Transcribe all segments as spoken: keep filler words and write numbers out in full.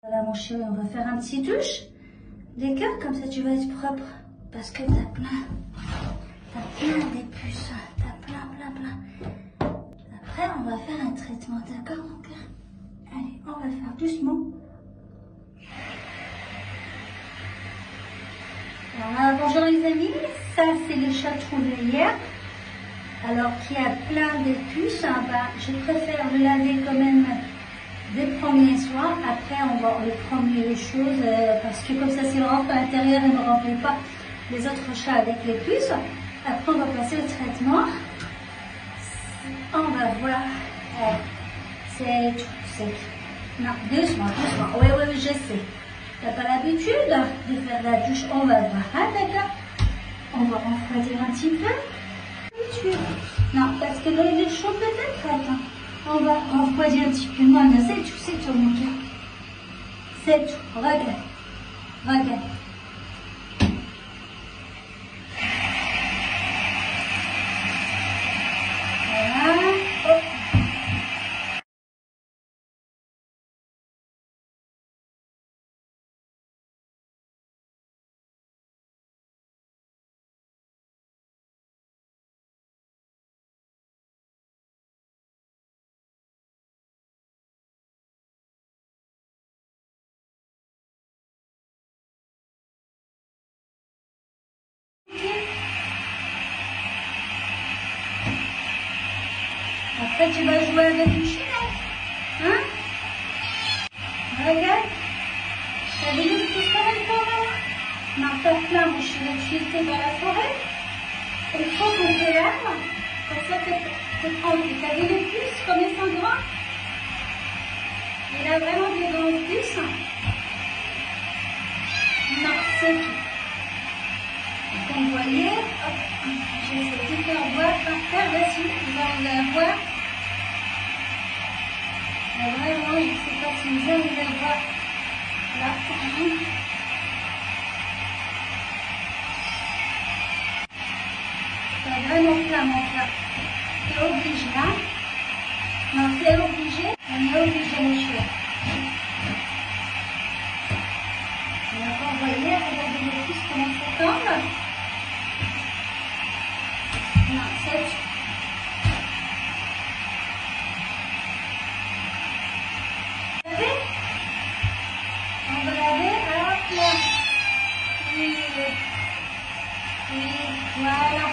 Voilà mon chéri, on va faire un petit douche. Les gars, comme ça tu vas être propre. Parce que t'as plein, t'as plein des puces. T'as plein, plein, plein. Après, on va faire un traitement, d'accord mon cœur? Allez, on va faire doucement. Alors, bonjour les amis, ça c'est le chat trouvé hier. Alors qui a plein de puces, hein, bah, je préfère le laver quand même des premiers soins. Après on va reprendre les choses euh, parce que comme ça s'il rentre à l'intérieur, il ne remplit pas les autres chats avec les puces. Après on va passer au traitement. On va voir. Euh, c'est c'est non, doucement, doucement. Oui, oui, oui, je sais. Tu n'as pas l'habitude de faire la douche. On va voir. Ah, d'accord. On va refroidir un petit peu. Non, parce que là, il est chaud peut-être. Attends. On va refroidir un petit peu. Non, non, c'est tout, c'est tout, mon cœur. C'est tout. Regarde. Regarde. Voilà. Oh. Après, tu vas jouer avec une chinette. Hein? Regarde. T'as vu une petite forêt pour là? Non, t'as plein, mon chéri. Tu étais dans la forêt. Il faut qu'on te lave. Pour ça, t'es tranquille. T'as vu les puces, comme ils sont grands? Il a vraiment des grandes puces. Non, c'est tout. Comme vous voyez, hop, j'ai cette petite boîte par terre là-dessus. Vous allez la voir. Mais vraiment, je ne sais pas si vous allez la voir là. C'est vraiment plein, mon cœur. C'est obligé, hein? Non, c'est obligé. On est obligé, mon chéri. D'accord, vous voyez, regardez les puces comment ça tombe. Non, c'est tout. Vous savez? On va laver, hop là. Oui, oui, voilà.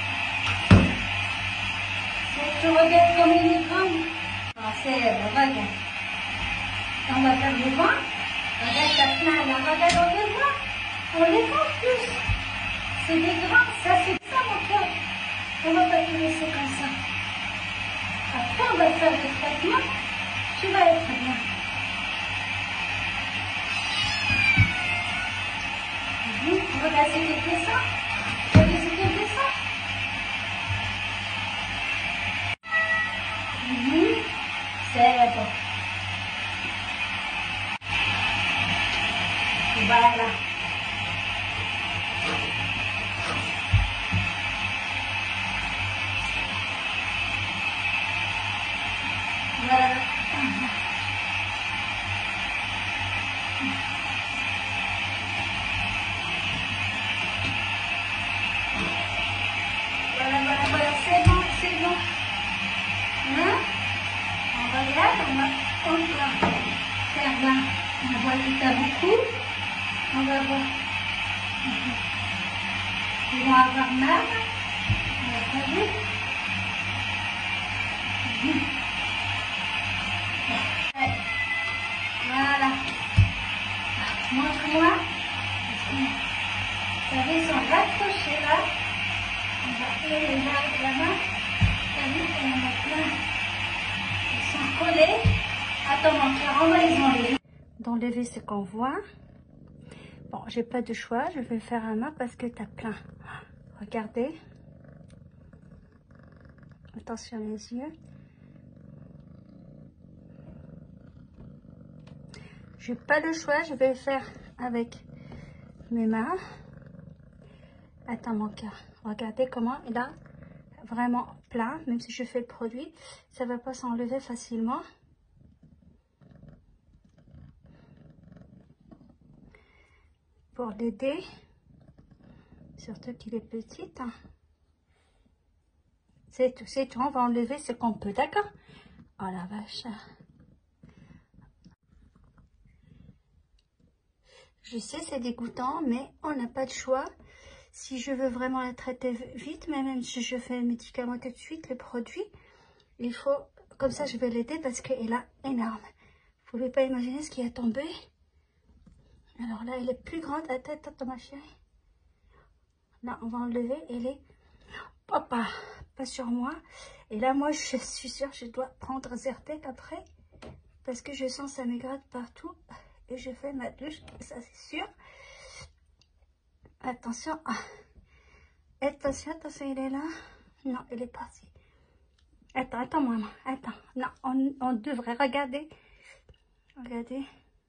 Tu regardes comme il est grand. Non, c'est, regarde. On va faire du vent. Regarde, t'as plein là. Regarde, on les voit. On les voit plus. C'est des grands. Ça, c'est ça, mon cœur. On va pas te laisser comme ça. Après, on va faire le traitement. Tu vas être bien. Mmh. Regarde, c'est quelque ça. Regarde, c'est quelque ça. Mmh. C'est bon. Voilà. Voilà. Voilà, voilà, voilà, c'est bon, c'est bon. Hein? On regarde, on va, on va faire là. On voit qu'il y a beaucoup. On va voir. Ils vont avoir mal. On va pas vu. Voilà. Montre-moi. Vous savez, ils sont raccrochés là. On va faire les mains avec la main. Vous savez, il y en a plein. Ils sont collés. Attends, mon cœur, on va les enlever. D'enlever ce qu'on voit. Bon, j'ai pas de choix. Je vais faire un main parce que t'as plein. Regardez. Attention les yeux. J'ai pas le choix. Je vais le faire avec mes mains. Attends mon cœur. Regardez comment il a vraiment plein. Même si je fais le produit, ça va pas s'enlever facilement. pour l'aider. Surtout qu'il est petit. Hein. C'est tout, c'est tout. On va enlever ce qu'on peut, d'accord? Oh la vache. Je sais, c'est dégoûtant, mais on n'a pas de choix. Si je veux vraiment la traiter vite, mais même si je fais le médicament tout de suite, le produit, il faut, comme ça je vais l'aider parce qu'elle est énorme. Vous ne pouvez pas imaginer ce qui est tombé. Alors là, elle est plus grande. Attends, attends, ma chérie. Là, on va enlever. Elle est... Papa, pas sur moi. Et là, moi, je suis sûre que je dois prendre Zyrtec après. Parce que je sens ça me gratte partout. Et je fais ma douche, ça c'est sûr. Attention. Attention, attention, il est là. Non, il est parti. Attends, attends, maman. Attends. Non, on, on devrait regarder. Regardez.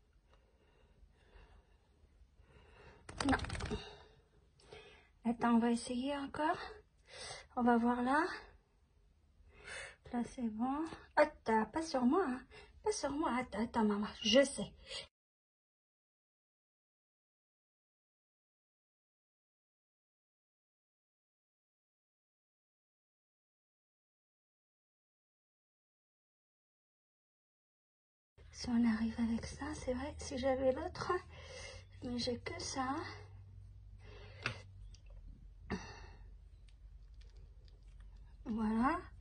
Non. Attends, on va essayer encore. On va voir là. Là, c'est bon. Attends, pas sur moi. Hein. Pas sur moi. Attends, attends, maman. Je sais. Si on arrive avec ça, c'est vrai. Si j'avais l'autre, mais j'ai que ça. Voilà.